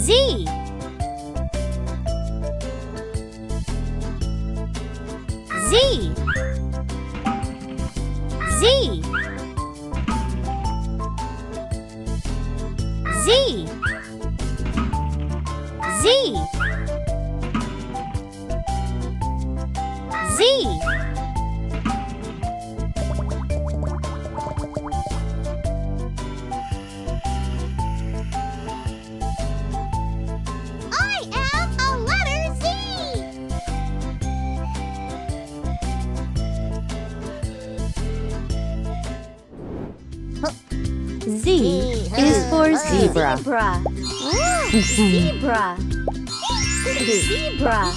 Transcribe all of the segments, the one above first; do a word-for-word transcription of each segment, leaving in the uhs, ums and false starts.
Z. Z. Z. Z. Z. Z. I am a letter Z. Z is for zebra. Zebra. Zebra. Zebra.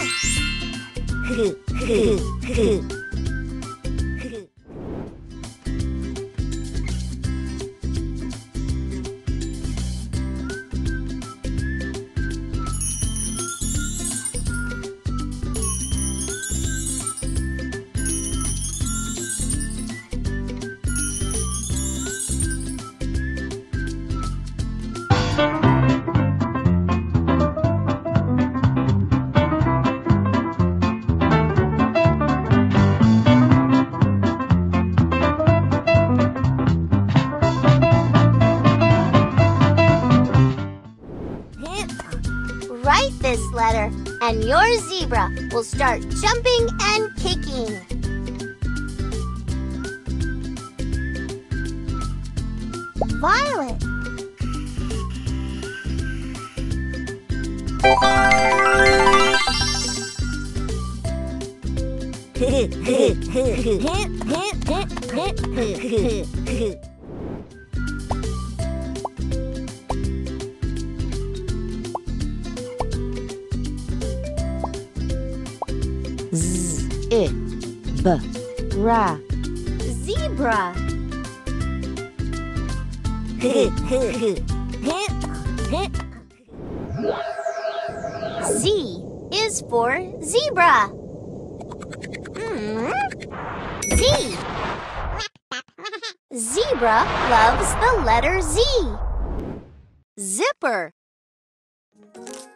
Write this letter, and your zebra will start jumping and kicking. Violet. Z, I, B, ra. Zebra. Z is for zebra. Z. Zebra loves the letter Z. Zipper.